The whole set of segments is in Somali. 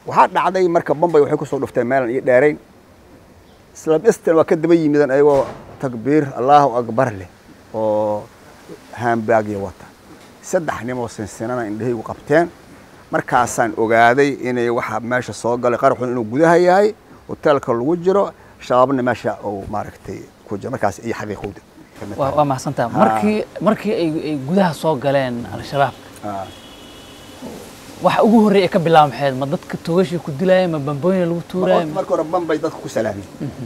waxaa dhacday marka Bombay waxay ku soo dhuftay meelan iyo dheerayn isla istan waa ka daba yimidan ayagoo takbiir Allahu akbar leh oo hambaagii wata saddex nin oo sinsinana indhahaygu qabteen markaasaan ogaaday inay waxa meesha soo galay qarxun inuu gudaha yahay hotelka lagu jiro shabaabna meesha oo maaragtay ku jira markaas ay xaqiiqowday waa mahadsantahay markii ay gudaha soo galeen al-shabaab waxa ugu horeeyay ka bilaabmay ma dadka toogashii ku dilayay ma bambooyin lagu tuuray marka hore Bombay dadku ku salaamay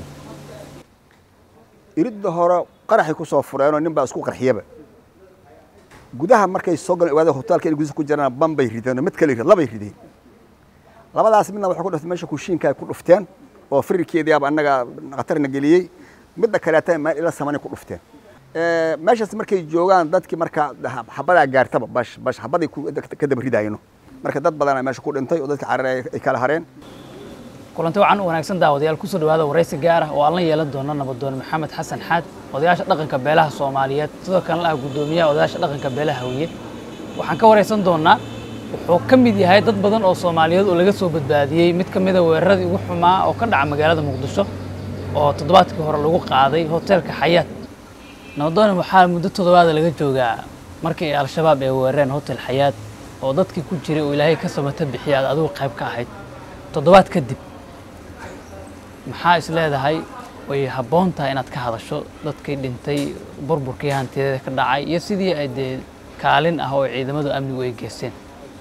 iridda hore qaraxi ku soo fureen oo nin baa isku qarxiyaba gudaha markay soo galeen wada hotelka in gudaha ku jiraan Bombay rideen mid kale laba rideen labadaas midna waxa ku dhuftay meesha kushiinka ay ku dhufteen oo firikeedii anaga qatarna geliyay midda kale taa ma ila samaan ku dhufteen meeshaas markay joogaan dadkii marka xabada gaartaba bash xabadii ka daba ridaayno marka dad badan meesha ku dhintay oo dadka carray ay kala hareen kulanti wacan wanaagsan daawadayaal ku soo dhawaada wareysi gaar ah oo aan la yeelan doono nabadoon Maxamed Xasan Xaad odayaasha dhaqanka beelaha Soomaaliyeed sidoo kale ah gudoomiyaha odayaasha dhaqanka beelaha Hawiye waxaan ka wareysan doonaa wuxuu ka mid yahay dad badan oo Soomaaliyeed oo laga soo badbaadiyay mid ka mid ah weeraradii ugu xumaa oo ka dhacay magaalada Muqdisho oo toddobaadkii hore lagu qaaday hotelka Xayaat nabadoon waxaa muddo toddobaad laga joogaa markii al-shabaab ay weerareen hotel Xayaat oo dadkii ku jiray oo Ilaahay ka samata bixiyay adigu qayb ka ahayd toddobaad kadib maxaa is leedahay way habboon tahay inaad ka hadasho dadkii dhintay burburkii hantideeda ka dhacay iyo sidii ay kaalin ah oo ciidamada amnigu ay geysteen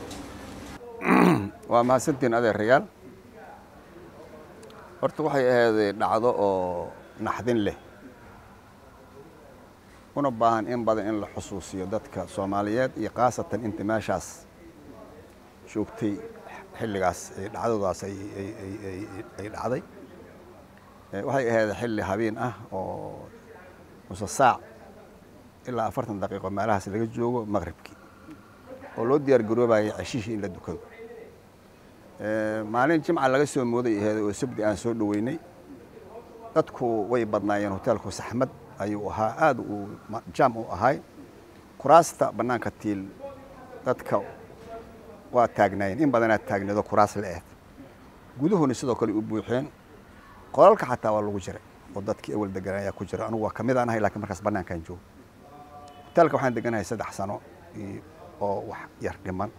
waa mahadsantiin adeerayaal horta waxay ahayd dhacdo oo naxdin leh una baahan in badan in la xusuusiyo dadka Soomaaliyeed iyo qaasatan inta meeshaas joogtay xilligaas dhacdadaas ay dhacday waxay ahayd xilli habeen ah oo nus saac ilaa 40 daqiiqo meelahaas laga joogo maghribkii oo loo diyaar garoobayay cashishii in la dukado maalin jimca laga soo mooday ahayd oo sabti aan soo dhaweynay dadku way badnaayeen hotelku saxmad ayuu ahaa aad u jam u ahay kuraasta banaanka tiil dadka waa taagnaayeen in badan aad taagneedo kuraas la eed guduhuna sidoo kale u buuxeen qolalka xataa waa lagu jiray oo dadkii awal deganaya ku jira anigu waa kamid aan ahay laakiin markaas banaankan joogo hotelka waxaan deganahay 3 sano oo wax yar dhiman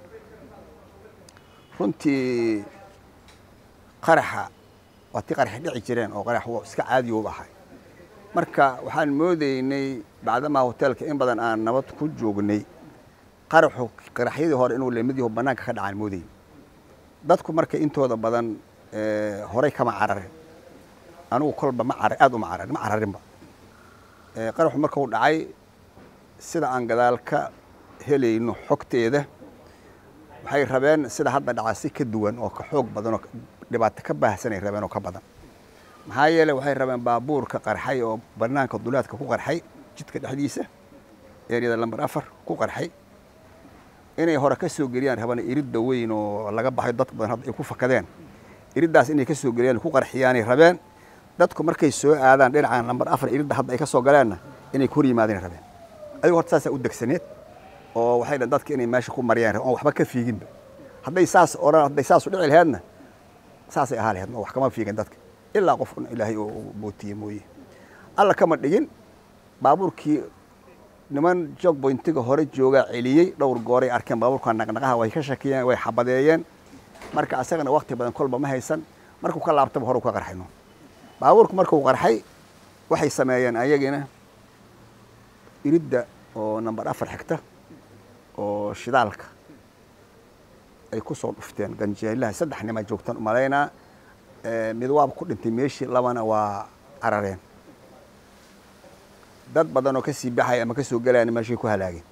runtii qaraxa waati qarax dhici jireen oo qarax iska caadi u ahay marka waxaan moodeynay bacdama hotelka in badan aan nabad ku joognay qaraxyadii hore inuu leemidii banaanka ka dhacaan moodeyn dadku marka intooda badan horay kama carareen anigu kolba ma cararinba qaraxu markuu dhacay sida aan gadaal ka helayno xogteeda waxay rabeen sida hadda dhacay si ka duwan oo ka xoog badan oo dhibaato ka baahsan ay rabeen oo ka badan maxaa yeelay waxay rabeen baabuurka qarxay oo banaanka duulaadka ku qarxay jidka dhexdiisa eeriyada lambar 4 ku qarxay inay hore ka soo geliyaan rabaan iridda weyn oo laga baxay dad badan hadda ay ku fakadeen iriddaas inay ka soo geliyaan ku qarxiyaan ay rabeen dadku markay soo aadaan dhinaca lambar 4 iridda hadda ay ka soo galeen inay ku yimaadeen rabeen ayuu horta saas u degsaneed oo waxay dadka inay meesha ku mariyaan oo waxba ka fiiginba hadday saas u dhici lahaydna saas ay ahaa lahayd wax kama fiigin dadka ilaa qof Ilaahay oo bootiyay mooyee alla kama dhigin baabuurkii niman jog pointiga hore jooga celiyay dhowr goor ay arkeen baabuurka naqnaqaha way ka shakiyeen way xabadeeyeen marka asagana waqti badan kolba ma haysan markuu ka laabtay hore ka qarxayno baabuurku markuu qarxay waxay sameeyeen ayagina iridda oo number 4 xigta oo shidaalka ay ku soo dhufteen ganjeelaha 3 nima joogtan maleena mid waab ku dhintay meeshii labana waa carareen dad badan oo ka sii baxay ama ka soo galayeen meeshii ku halaageen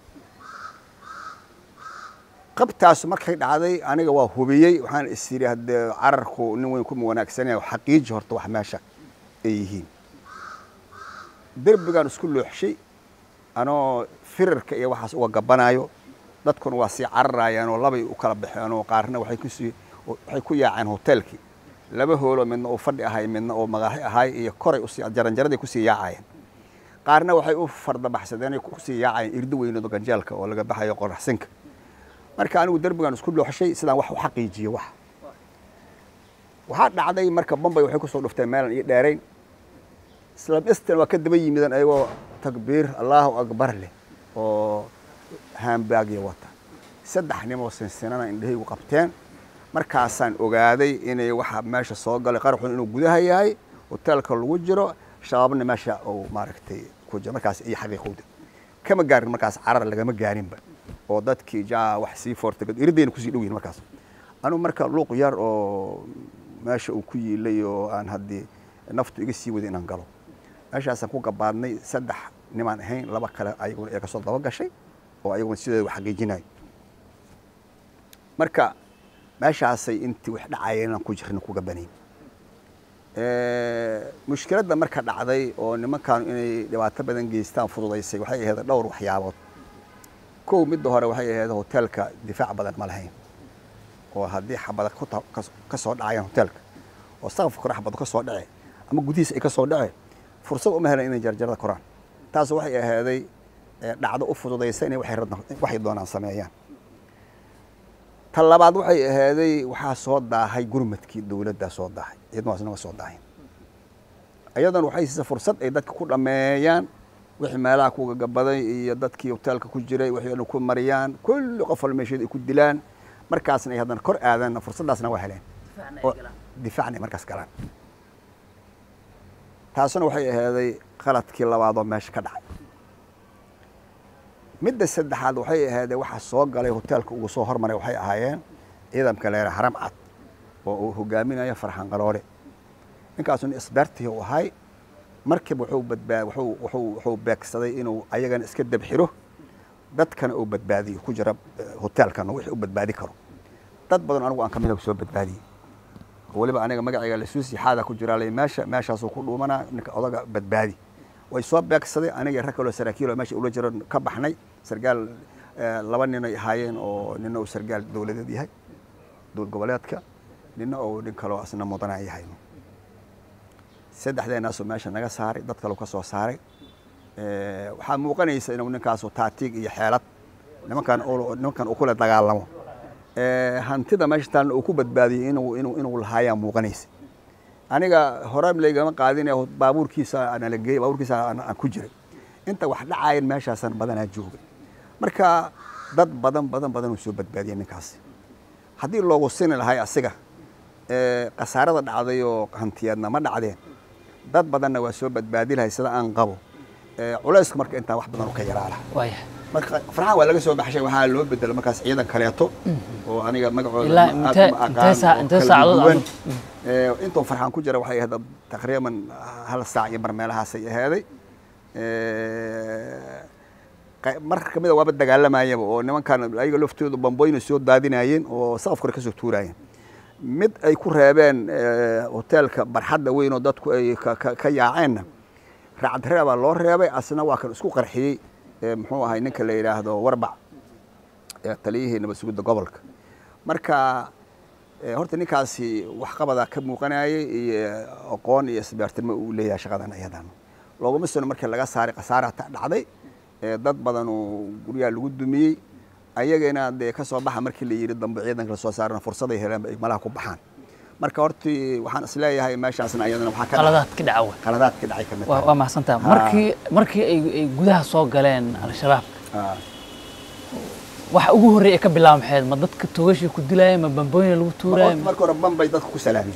qabtaas markay dhacday aniga waa hubiyay waxaan isiri hadda cararku nin weyn ku wanaagsanaa xaqiiqi horta wax meesha ay yihiin darbigan isku looxshay anoo firarka iyo waxaas uga gabanaayo dadkuna waa si cararayaan oo labay u kala baxeen oo qaarna waxay ku yaaceen hotelkii laba hoolo midna oo fadhi ahay midna oo magaahi ahay iyo koray u sii jaranjaradii ku sii yaacayeen qaarna waxay u farda baxsadeen ku sii yaacayeen irdo weynado ganjaalka oo laga baxayo qoraxsanka marka anigu darbigan isku looxshay sidaan wax u xaqiijiyo wax waxaa dhacday marka Bombay waxay ku soo dhuftay meel iyo dheerayn isla istan waa ka daba yimidan ayagoo takbiir Allahu akbar leh oo hambaag iyo wata saddex nin oo sinsinana indhahaygu qabteen markaasaan ogaaday inay waxa meesha soo galay qarxun inuu gudaha yahay hotelka lagu jiro shabaabna meesha oo maaragtay ku jira markaas ay xaqiiqowday kama gaarin markaas carar lagama gaarinba oo dadkii jaa wax sii foortay irideen ku sii dhow yihiin markaas anu marka luuq yar oo meesha uu ku yiilay oo aan hadii naftu iga sii waday inaan galo meeshaasaan ku gabaadnay saddex nimaan ahayn laba kale ayaguna ee ka soo daba gashay oo ayaguna sidoo wax xaqiijinay marka meeshaasay intii wax dhacayeen aan ku jirno ku gabanay mushkiladda marka dhacday oo nimankan inay dhibaato badan geystaan fududaysay waxay ahayd dhowr waxyaabood koow mid hore waxay ahayd hotelka difaac badan ma lahayn oo haddii xabada ka soo dhacayaan hotelka oo saqafka kor xabada ka soo dhacay ama gudihiisa ay ka soo dhacay fursad uma helan inay jarjarada koraan taas waxay ahaaday dhacdo u fududaysay inay waxay doonaan sameeyaan talabaad waxay ahaaday waxaa soo daahay gurmadkii dawladda soo daahay iyaduna soo daahay ayadan waxay siisa fursad ay dadka ku dhameeyaan wixii meelaha ku gabaday iyo dadkii hotelka ku jiray waxay ku mariyaan kulli qof meesheed ay ku dilaan markaasna ay hadan kor aadan fursadaasna waa heleen difaacna markaas galaan taasuna waxay ahaaday qaladkii labaad oo meesha ka dhacay midda saddexaad waxay ahaaday waxa soo galay hotelka ugu soo hormaray waxay ahaayeen ciidanka leeyahay haram cad oo uu hogaaminayo Farxan Qaloole ninkaasuna isbartii uu ahay markib wuxuu beegsaday inuu ayagan iska dabxiro dadkana uu badbaadiyo ku jira hotelkan wixii uu badbaadi karo dad badan anigu aan kamid ah soo badbaadiyay waliba aniga magacayga la suusi xaada ku jira lay meeshaas uu ku dhuumana ninka odaga badbaadi way soo beegsaday aniga rag kale saraakiil oo meesha ula jiro ka baxnay sargaal laba nin ay ahaayeen oo ninna uu sargaal dawladeed yahay dowlad goboleedka ninna oo nin kale oo asna mudana yahay saddexdeena soo meesha naga saaray dad kale ka soo saaray waxaa muuqanaysa inuu ninkaas oo taatiig iyo xeelad nimankan uu kula dagaalamo hantida meesha taan uu ku badbaadiyay inuu lahaaya muuqanaysa aniga hore leegama qaadinay baabuurkiisa aan la geeyay baabuurkiisa aan ku jiray inta wax dhacayeen meeshaasan badanaa joogay marka dad badan uu soo badbaadiyay ninkaas haddii loogu sin lahay asiga qasaarada dhacday oo hantiyaadna ma dhacdeen dad badanna waa soo badbaadi lahay sida aan qabo culayska marka inta wax badan ka yaraala marka Farxan waa laga soo baxshay waxa loo bedel markaas ciidan kaleeto oo aniga magacooda inta saacadood inta Farxan ku jira waxay ahayd taqriiban hal saac iyo barmeelahaas ay ahaaday marka kamid waa dagaalamayeen oo nimankan ayaga laftooda bamboyna soo daadinayeen oo saqaf kor ka soo tuurayeen mid ay ku reebeen hotelka barxadda weyn oo dadku ay ka yaaceen raacad reeba loo reebay asna waa kan isku qarxiyay muxuu ahay ninka la yiraahdo Warbac taliyihii nabad sugidda gobolka marka horta ninkaasi wax qabada ka muuqanayay iyo aqoon iyo isbaartimo uu leeyahay shaqadan ayadan looguma soo markii laga saaray qasaarada dhacday dad badan oo guriga lagu dumiyay ayagana ka soo baxa markii la yiri dambe ciidanka la soo saarna fursad ay heleen ay malaha ku baxaan marka horti waxaan isleeyahay meeshaasna ayadana waxa qaladaad ka dhacay kamid waa mahsantaa markii ay gudaha soo galeen al-shabaab waxa ugu horeeyay ka bilaabmay ma dadka toogashi ku dilayay ma bambooyin lagu tuuray marka hore bambay dadku ku salaamay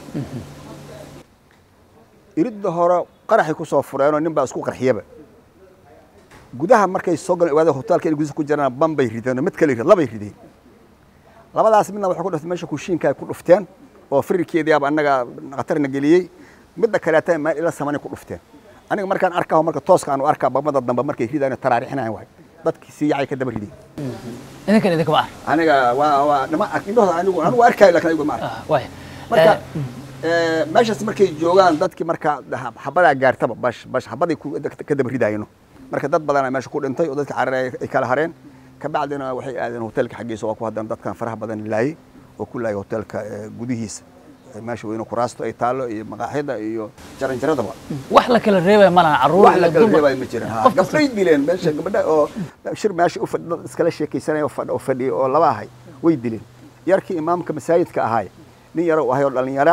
iridda hore qaraxi ku soo fureen oo nin baa isku qarxiyaba gudaha markay soo galeen wada hotelka in gudaha ku jiraan bambay rideen mid kale labay rideen labadaas midna waxa ku dhuftay meesha kushiinka ay ku dhufteen oo firikeedii anaga qatarna geliyay midda kale taa ma ila sameeyay ku dhufteen aniga markaan arkaa marka tooska aan u arkaa bamada dambe markay ridaan taraarixinayaan way dadkii si yacay ka daba rideen idinka ma aniga waa nama indhoda anigu arkay laakiin ayagu ma arkaa way marka meeshaas markay joogaan dadkii marka xabada gaartaba bash xabadii ka daba ridaayeen marka dad badan meesha ku dhintay oo dadka cararay ay kala hareen ka bacdina waxay aadeen hotelka xaqiisa oo ku hadan dadkan faraha badan laayay oo ku laayay hotelka gudihiisa meesha weyn ku raasto ay taalo iyo maqaaxida iyo jaranjarada wax la kala reebay malaha caruur wax la kala reebay ma jiraan gabdhay dileen meesha gabadha oo shir meesha u fadhiyo iskala sheekaysanay oo fadhiyo oo laba ahay way dileen yarkii imaamka masaajidka ahay nin yar oo ahay oo dhalinyaro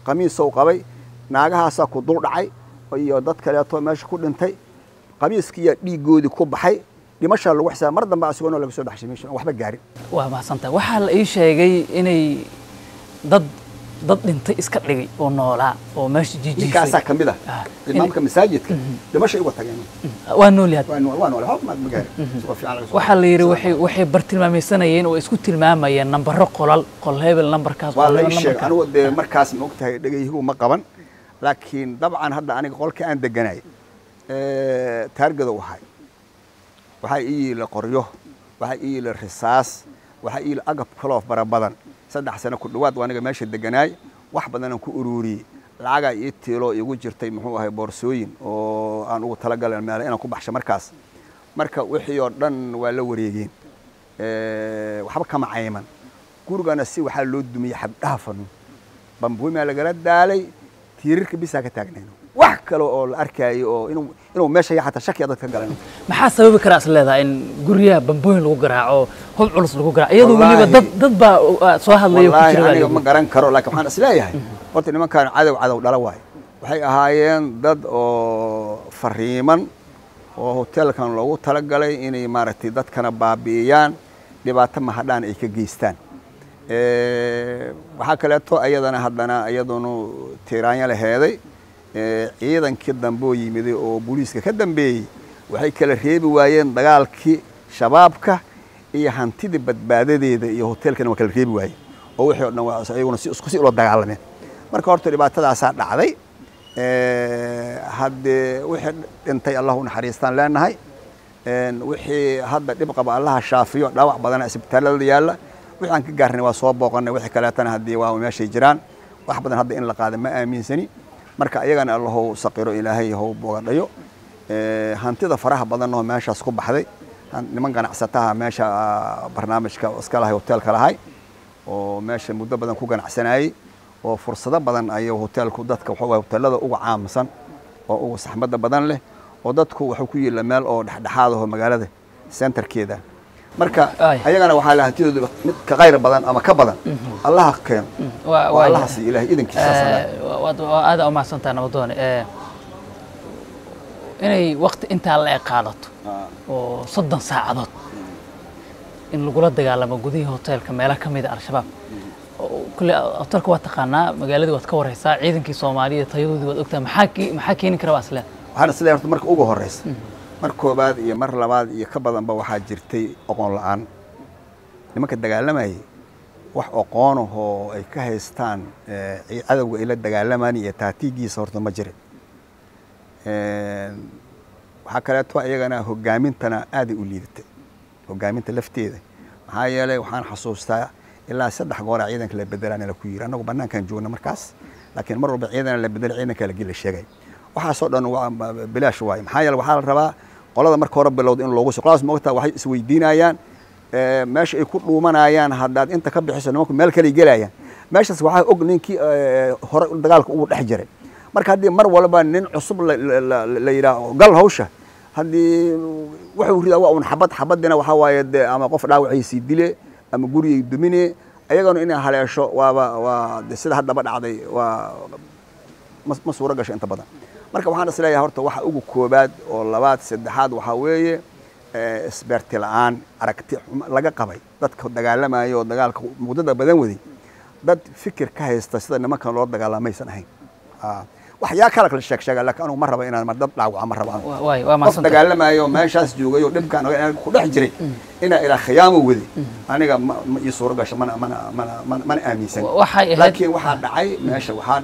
qamiis oo qabay naagahaasa ku dul dhacay iyo dad kale oo meesha ku dhintay qamiiskii dhiigoodii ku baxay dhimasha lagu xisaab mar dambe asagoo laga soo baxshay meesha waxba gaarin waa mahadsantahay waxaa la ii sheegay inay dad dhintay iska dhigay oo noolaa oo meesha jiijisay kaasaa kamid ah imaamka masaajidka dhimasha uga tageen waa nool yahay waa nool waxba ma gaarin waxaa la yiri waxay bartilmaamaysanayeen oo isku tilmaamayeen nambaro qol hebel nambarkaas waa la ii sheegay anigu de markaas ma ogtahay dhagayhigu ma qaban laakiin dabcan hadda aniga qolka aan deganay taargada waxaa ii la qoryo waxaa ii la risaas waxaa ii la agab kaloo fara badan 3 sano ku dhawaad waa aniga meesha deganaay wax badan aan ku ururiyay lacaga ii tiilo igu jirtay muxuu ahay boorsooyin oo aan ugu talagalay meel inaan ku baxsho marka wixii oo dhan waa la wareegeen waxba kama cayman gurigana si waxa loo dumiyay xab dhaafan bambuuma laga daalay tiirarka bisa ka taagnayno wax kale oo la arkaayo oo inuu meesha ya xataa shaki dadka galan maxaa sababi kara asleedahay in guryaha bambooyin lagu garaaco hub culus lagu garaaco iyadoo waliba dad baa soo hadlayo ku jira aniga ma garan karo laakiin waxaan isleeyahay horta nimankan cadow dhala waay waxay ahaayeen dad oo fariiman oo hotelkan loogu talagalay inay maaragtay dadkana baabi'iyaan dhibaato mahadhaan ay ka geystaan waxaa kaleeto ayadana haddana iyaduna tiiraanya laheeday ciidankii dambe oo yimiday oo booliiska ka dambeeyey waxay kala reebi waayeen dagaalkii shabaabka iyo hantidii badbaadadeeda iyo hotelkana waa kala reebi waayeen oo wixii oo dhan waa ayaguna si isku si ula dagaalameen marka horta dhibaatadaasaa dhacday haddee wixii dhintay allah u naxariistaan leenahay wixii hadda dhib qaba allaha shaafiyo dhaawac badana isbitaalada yaalla wixii aan ka gaarnay waa soo booqanay wixii kaleetana haddii waa meeshay jiraan wax badan hadda in la qaada ma aaminsani marka ayagana allahu saqiro ilaahay hau bogadhayo hantida faraha badan oo meeshaas ku baxday niman ganacsataha meesha barnaamijka iska lahay hotelka lahay oo meesha muddo badan ku ganacsanayay oo fursado badan ayuu hotelku dadka waxa hotelada ugu caamsan oo ugu saxmada badan leh oo dadku wuxuu ku yeelaa meel oo dhexdhexaad ah magaalada centerkeeda marka ayagana waxa la hantidooda mid ka qayr badan ama ka badan allah keen waa allah si ilaahay idinkiisa aad u mahadsantahay nabadoon inay waqti inta la qaadato oo 30 saacadood in lagu la dagaalamo gudaha hotelka meelo kamid ah al-shabaab kulli hotelka waa taqaanaa magaalada waad ka wareysaa ciidankii Soomaaliyeed tayadoodii waad ogtaa maxaa keeni kara asla waxaan isleeyahay horta marka ugu horeysa mar koobaad iyo mar labaad iyo ka badanba waxaa jirtay aqoon la'aan nimanka dagaalamayay wax aqoon oo ay ka haystaan cadawga ila dagaalamaan iyo taatigiisa horta ma jirin waxa kale oo ayagana hogaamintana aad u liidatay hogaaminta lafteeda maxaa yeelay waxaan xasuustaa ilaa 3 goor ciidanka la bedelaan la ku yiri anagu banaankan joogna markaas laakiin mar walba ciidan la bedel ciidanka la geli sheegay waxa soo dhan waa bilaash waay maxaa yeelay waxa la rabaa qolada marka hore bilowd in loogu soo qolaas moogta waxay isweydiinayaan meesha ay ku dhuumanayaan haddaad inta ka bixiso nimanku meel kale galayaan meeshaas waxa og ninkii hore dagaalka ugu dhex jiray marka haddii mar walba nin cusub la yiraahdo gal hawsha haddii wuxuu ridaa waa un xabadina waxa waaye ama qof dhaawaciisii dile ama guriyay dumine ayagana inay haleesho waa sida hadaba dhacday waa ma suura gasho inta badan marka waxaan isleeyahay horta waxa ugu koobaad oo labaad saddexaad waxa weeye isbeerti la'aan aragti laga qabay dadka dagaalamayo oo dagaalka muddada badan waday dad fikir ka haysta sida nimankan loo dagaalamaysan ahayn waxyaa kala sheeg laakiin anu ma raba inaan mar dad dhaawac ma raba waa ma san dagaalamayo meeshaas joogay oo dhibkan ku dhex jiray ina ila khiyaamo wadi aniga ma ii suura gasho mana aaminsan laakiin waxa dhacay meesha waxa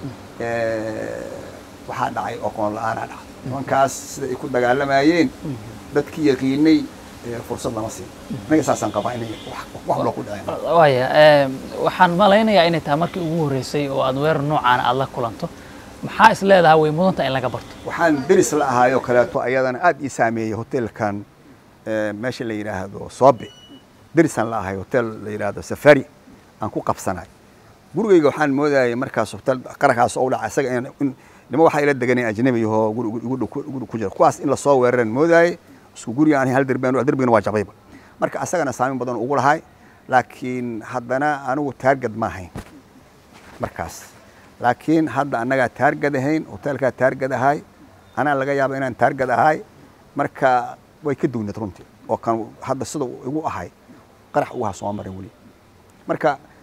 dhacay aqoon la'aan dhacay markaas sida ay ku dagaalamayeen dadkii yaqiinay fursad lama siin aniga saasan qabaa inay wax loo ku dhacay waaya waxaan malaynayaa inay tahay markii ugu horeysay oo aad weer noocaan aad la kulanto maxaa is leedahay way mudanta in laga barto waxaan deris la ahaayo kaleeto ayadana aad ii saameeyay hotelkan meesha la yiraahdo Soobe derisan la ahay hotel la yiraahdo Safari aan ku qabsanay gurigayga waxaan moodayay markaas hotel qarakaas oo dhaca isaga in nima waxa ila deganay ajnabi oo guriga ku jira kuwaas in la soo weeraran moodayay isku guriga aan hal darbigana waa jabayba marka asagana saameyn badan ugu lahay laakiin haddana anigu target ma ahayn markaas laakiin hadda annagaa taargad ahayn hoteelkaa taargad ahay anaa laga yaaba inaan taargad ahay marka way ka duwneed runtii oo kan hadda sida igu ahay qarax uga soo maray weli marka